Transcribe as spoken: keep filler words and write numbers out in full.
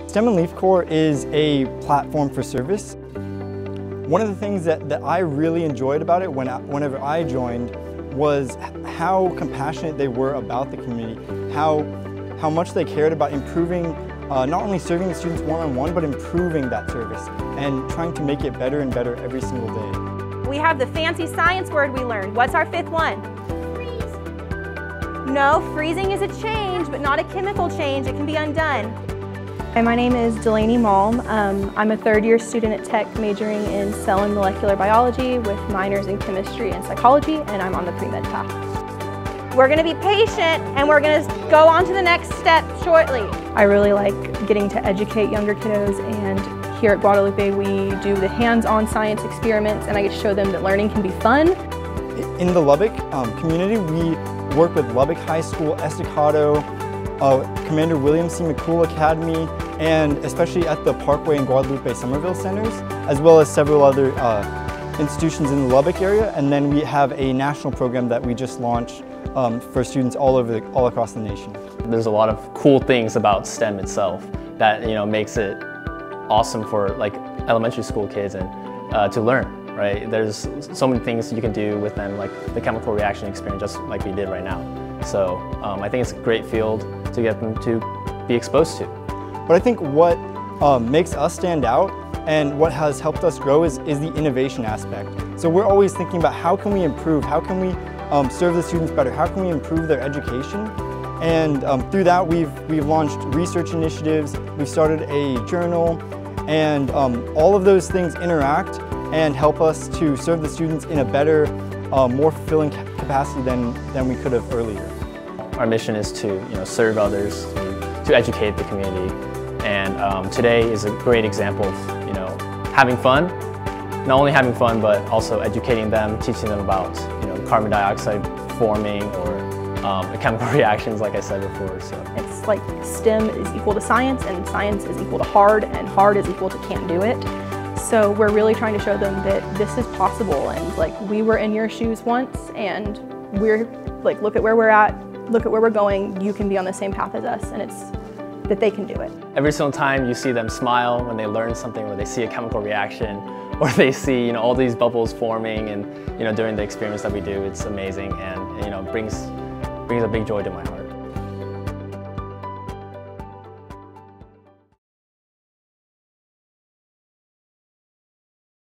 STEM and Leaf Corps is a platform for service. One of the things that, that I really enjoyed about it when I, whenever I joined was how compassionate they were about the community, how, how much they cared about improving, uh, not only serving the students one-on-one, but improving that service and trying to make it better and better every single day. We have the fancy science word we learned. What's our fifth one? Freeze. No, freezing is a change, but not a chemical change. It can be undone. Hi, my name is Delaney Malm. Um, I'm a third year student at Tech majoring in cell and molecular biology with minors in chemistry and psychology, and I'm on the pre-med path. We're going to be patient and we're going to go on to the next step shortly. I really like getting to educate younger kiddos, and here at Guadalupe we do the hands-on science experiments, and I get to show them that learning can be fun. In the Lubbock um, community, we work with Lubbock High School, Estacado, Uh, Commander William C. McCool Academy, and especially at the Parkway and Guadalupe Somerville centers, as well as several other uh, institutions in the Lubbock area. And then we have a national program that we just launched um, for students all over the, all across the nation. There's a lot of cool things about STEM itself that you know makes it awesome for like elementary school kids and uh, to learn. Right? There's so many things you can do with them, like the chemical reaction experience, just like we did right now. So um, I think it's a great field to get them to be exposed to. But I think what um, makes us stand out and what has helped us grow is, is the innovation aspect. So we're always thinking about how can we improve, how can we um, serve the students better, how can we improve their education. And um, through that we've, we've launched research initiatives, we've started a journal, and um, all of those things interact and help us to serve the students in a better, uh, more fulfilling capacity than, than we could have earlier. Our mission is to you know, serve others, to, to educate the community, and um, today is a great example of you know, having fun, not only having fun but also educating them, teaching them about you know, carbon dioxide forming or um, chemical reactions like I said before. So. It's like STEM is equal to science, and science is equal to hard, and hard is equal to can't do it. So we're really trying to show them that this is possible, and like we were in your shoes once, and we're like, look at where we're at, look at where we're going, you can be on the same path as us, and it's that they can do it. Every single time you see them smile when they learn something, or they see a chemical reaction, or they see you know all these bubbles forming, and you know during the experiments that we do, it's amazing, and you know brings brings a big joy to my heart.